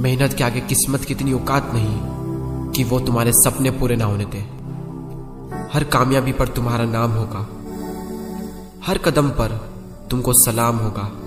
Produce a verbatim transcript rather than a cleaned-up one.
मेहनत के आगे किस्मत की इतनी औकात नहीं कि वो तुम्हारे सपने पूरे ना होने दे। हर कामयाबी पर तुम्हारा नाम होगा, हर कदम पर तुमको सलाम होगा।